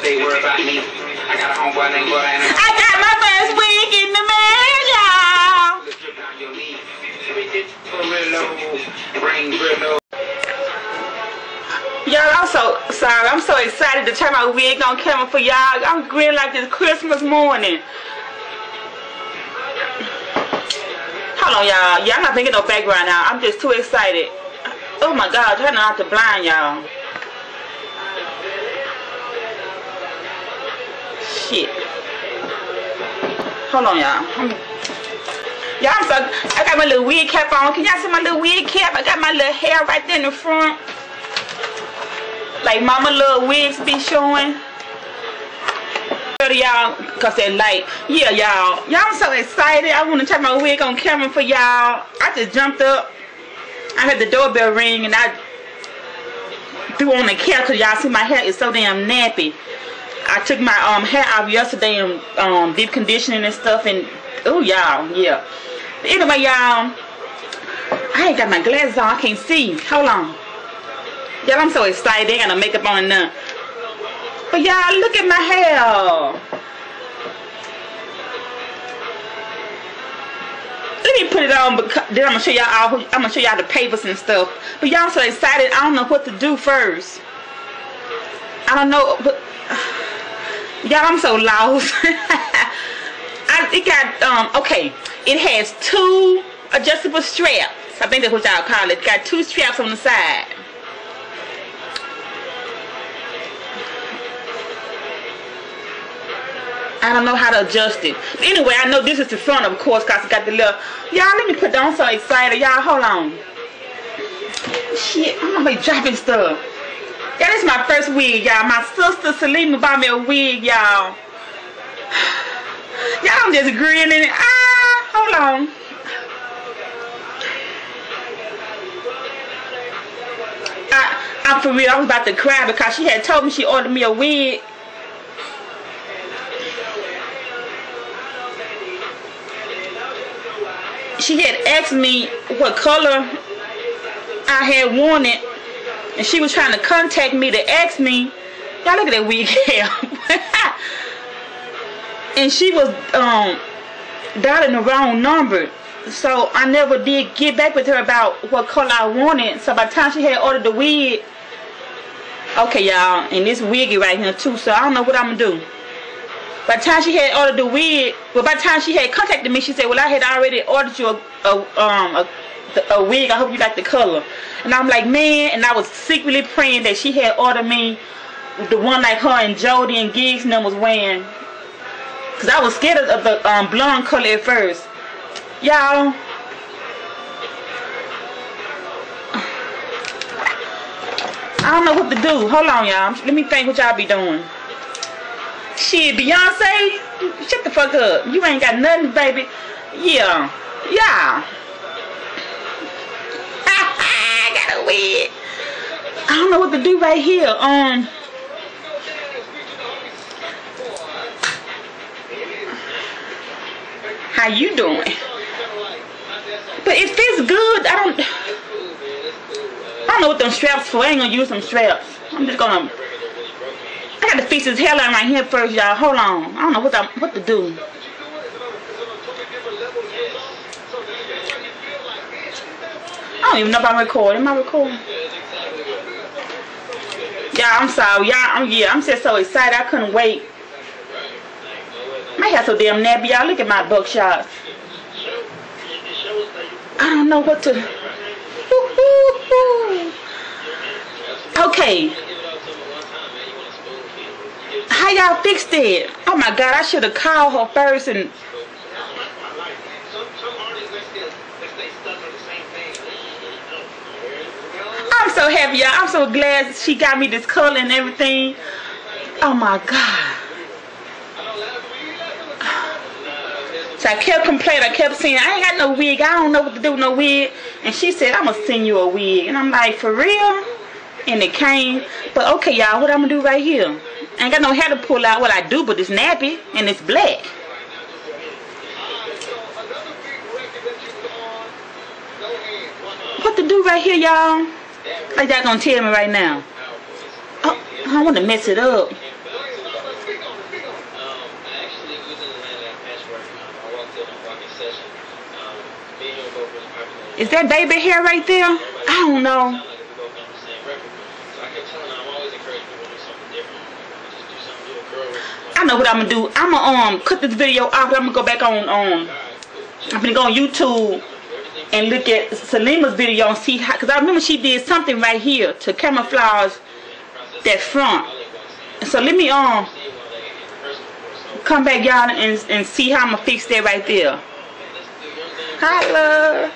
they worry about me. I got a homeboy named Butter and I got my first wig in the mail, y'all. Y'all, I'm so sorry. I'm so excited to turn my wig on camera for y'all. I'm grinning like this Christmas morning. Hold on, y'all. Y'all not thinking no background now. I'm just too excited. Oh my God, trying not to blind y'all. Shit. Hold on, y'all. Y'all, I got my little wig cap on. Can y'all see my little wig cap? I got my little hair right there in the front. Like mama little wigs be showing. Y'all, cause they're light. Yeah, y'all. I'm so excited. I want to turn my wig on camera for y'all. I just jumped up. I heard the doorbell ring and I threw on the cap because y'all see my hair is so damn nappy. I took my hair off yesterday and deep conditioning and stuff, and oh y'all, yeah. But anyway, y'all, I ain't got my glasses on. I can't see. Hold on. Y'all, I'm so excited. They ain't got no makeup on and none. But y'all, look at my hair. Let me put it on, because then I'm gonna show y'all all. I'm gonna show y'all the papers and stuff. But y'all, I'm so excited. I don't know what to do first. I don't know, but y'all, I'm so lost. It got okay. It has 2 adjustable straps. I think that's what y'all call it. It got 2 straps on the side. I don't know how to adjust it. But anyway, I know this is the front, of course, because it got the little. Y'all, let me put that on. I'm so excited. Y'all, hold on. Shit, I'm gonna be dropping stuff. Yeah, this is my first wig, y'all. My sister Selena bought me a wig, y'all. Y'all, I'm just grinning. Hold on. I'm for real. I was about to cry because she had told me she ordered me a wig. She had asked me what color I had wanted, and she was trying to contact me to ask me. Y'all, look at that wig hair. And she was dialing the wrong number, so I never did get back with her about what color I wanted. So by the time she had ordered the wig, okay, y'all, and this wiggy right here too, so I don't know what I'm gonna do. By the time she had ordered the wig, well, by the time she had contacted me, she said, well, I had already ordered you a wig. I hope you like the color. And I'm like, man, and I was secretly praying that she had ordered me the one like her and Jody and Giggs and them was wearing. Because I was scared of the blonde color at first. Y'all. I don't know what to do. Hold on, y'all. Let me think what y'all be doing. Shit, Beyonce, shut the fuck up. You ain't got nothing, baby. Yeah. I got a wig. I don't know what to do right here. How you doing? But it fits good. I don't know what them straps for. I ain't gonna use them straps. I'm just gonna. I got to fix his hairline right here first, y'all. Hold on. I don't know what to do. I don't even know if I'm recording. Am I recording? Y'all, I'm sorry. Y'all, I'm just so excited. I couldn't wait. My hair so damn nappy, y'all. Look at my buckshots. I don't know what to. Okay. How y'all fixed it? Oh my God, I should have called her first and. I'm so happy, y'all. I'm so glad she got me this color and everything. Oh my God. So I kept complaining. I kept saying, I ain't got no wig. I don't know what to do with no wig. And she said, I'm going to send you a wig. And I'm like, for real? And it came. But okay, y'all, what I'm going to do right here? I ain't got no hair to pull out. Well, I do, but it's nappy and it's black. What to do right here, y'all? Like y'all gonna tell me right now. Oh, I don't want to mess it up. Is that baby hair right there? I don't know. I know what I'm gonna do. I'm gonna cut this video off. I'm gonna go back on I'm gonna go on YouTube and look at Salima's video and see how, because I remember she did something right here to camouflage that front. So let me come back, y'all, and see how I'm gonna fix that right there. Holla.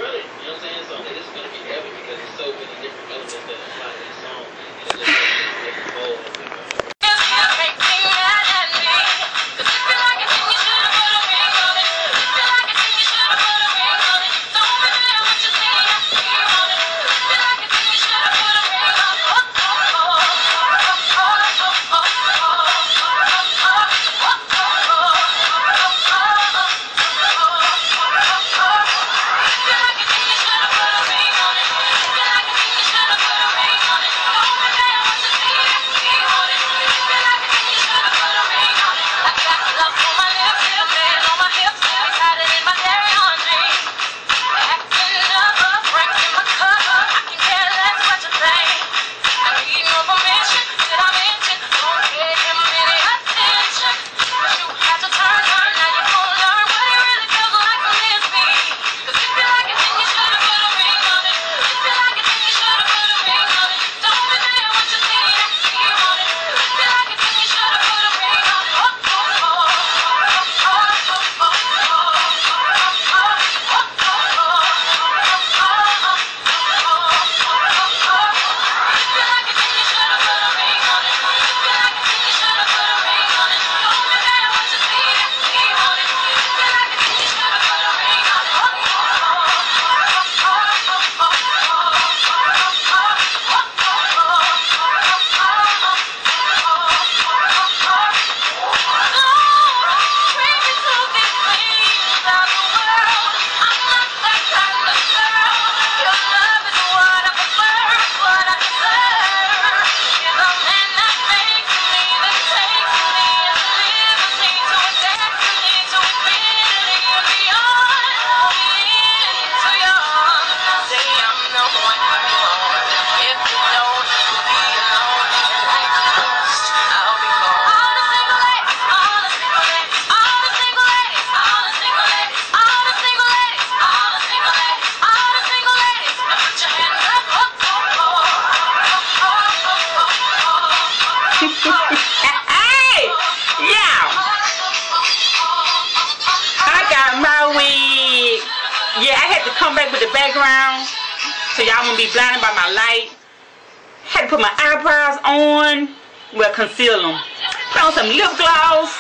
Background so y'all won't be blinded by my light. Had to put my eyebrows on, well, conceal them. Put on some lip gloss,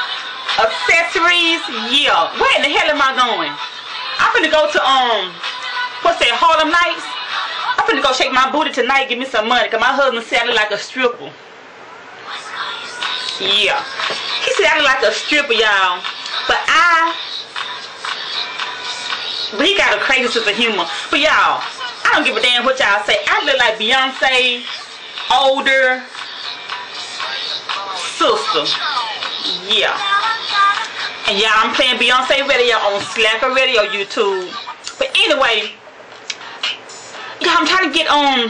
accessories. Yeah, where in the hell am I going? I'm finna go to what's that, Harlem Nights. I'm finna go shake my booty tonight, give me some money, cause my husband said I look like a stripper. Yeah, he said I look like a stripper, y'all. But he got a crazy sense of humor. But y'all, I don't give a damn what y'all say. I look like Beyonce, older sister. Yeah. And y'all, I'm playing Beyonce radio on Slacker Radio YouTube. But anyway, y'all, I'm trying to get on.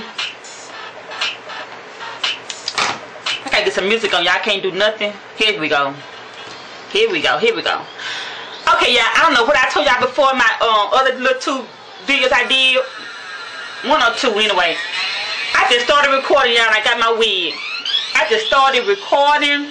I gotta get some music on. Y'all can't do nothing. Here we go. Here we go. Here we go. Okay, yeah, I don't know what I told y'all before my other little 2 videos I did. 1 or 2 anyway. I just started recording, y'all, and I got my wig. I just started recording.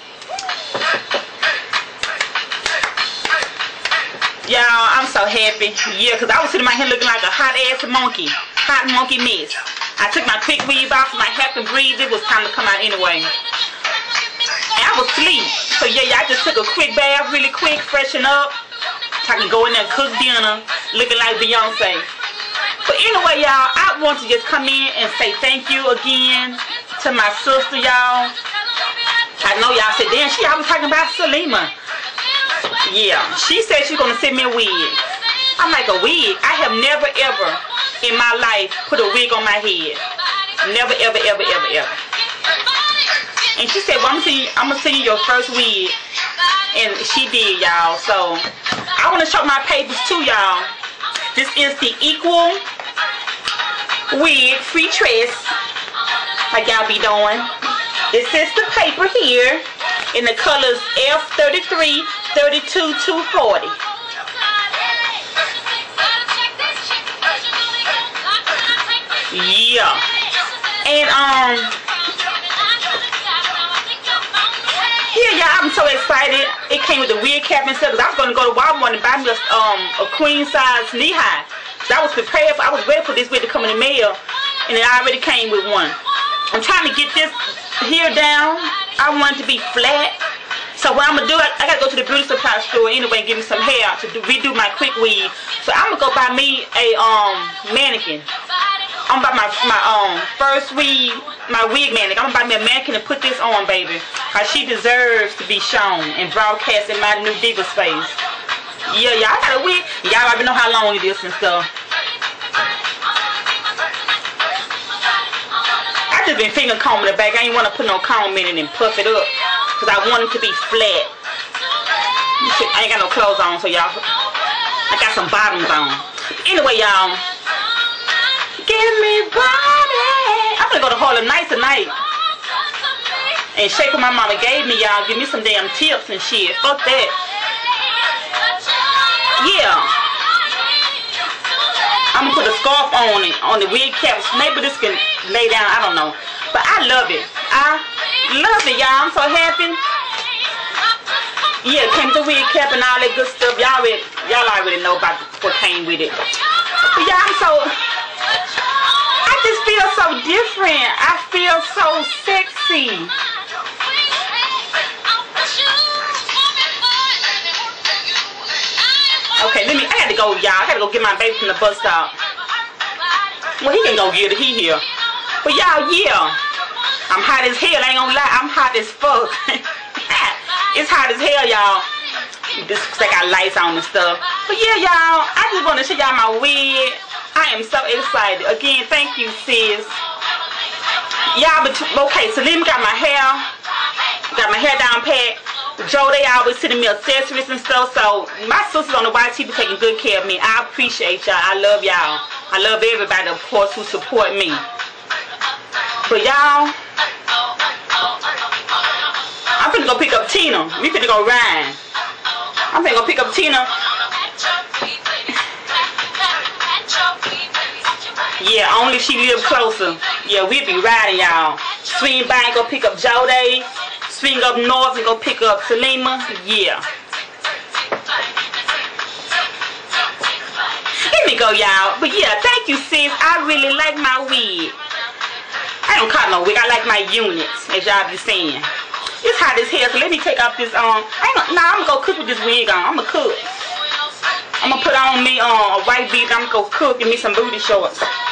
Y'all, I'm so happy. Yeah, because I was sitting in my head looking like a hot ass monkey. Hot monkey mess. I took my quick weave off so my hair could breathe. It was time to come out anyway. And I was asleep. So yeah, I just took a quick bath really quick, freshen up. So I can go in there and cook dinner looking like Beyonce. But anyway, y'all, I want to just come in and say thank you again to my sister, y'all. I know y'all said, damn, she always talking about Salima. Yeah, she said she's gonna send me a wig. I'm like, a wig? I have never ever in my life put a wig on my head. Never, ever, ever, ever, ever. And she said, well, I'm gonna send you your first wig. And she did, y'all. So I want to show my papers too, y'all. This is the Equal Wig Free Tress. How y'all be doing? This is the paper here in the colors F33, 32, 240. Yeah. And yeah, y'all, I'm so excited. It came with the wig cap and stuff. I was gonna go to Walmart and buy me a queen size knee high. So I was prepared for, I was ready for this wig to come in the mail, and it already came with one. I'm trying to get this here down. I want it to be flat. So what I'm gonna do, I gotta go to the beauty supply store anyway and give me some hair to redo my quick weave. So I'm gonna go buy me a mannequin. I'm gonna buy my first weave, my wig mannequin. I'm gonna buy me a mannequin and put this on, baby. Cause she deserves to be shown and broadcast in my new diva space. Yeah, y'all got a wig. Y'all already know how long it is and stuff. I just been finger combing the back. I ain't want to put no comb in it and puff it up. Because I want it to be flat. I ain't got no clothes on, so y'all. I got some bottoms on. Anyway, y'all. Give me body. I'm going to go to Harlem Nights tonight. And shake what my mama gave me, y'all. Give me some damn tips and shit. Fuck that. Yeah. I'm gonna put a scarf on it, on the wig caps. Maybe this can lay down, I don't know. But I love it. I love it, y'all. I'm so happy. Yeah, came with the wig cap and all that good stuff. Y'all already know about what came with it. But y'all, I just feel so different. I feel so sexy. Okay, I gotta go, y'all. I gotta go get my baby from the bus stop. Well, he can go get it. He here. But y'all, yeah. I'm hot as hell. I ain't gonna lie. I'm hot as fuck. It's hot as hell, y'all. This I got lights on and stuff. But yeah, y'all. I just want to show y'all my wig. I am so excited. Again, thank you, sis. Y'all, but okay, so Salim got my hair. Got my hair down pat. Joe, they always sending me accessories and stuff. So my sisters on the YT be taking good care of me. I appreciate y'all. I love y'all. I love everybody, of course, who support me. But y'all, I'm finna go pick up Tina. We finna go ride. I'm finna go pick up Tina. Yeah, only if she live closer. Yeah, we'll be riding, y'all. Swing by and go pick up Jode. Swing up north and go pick up Salima. Yeah. Let me go, y'all. But yeah, thank you, sis. I really like my wig. I don't call no wig. I like my units, as y'all be saying. It's hot as hell, so let me take off this I'm gonna go cook with this wig on. I'm gonna cook. I'm gonna put on me a white beat. I'm gonna go cook and me some booty shorts.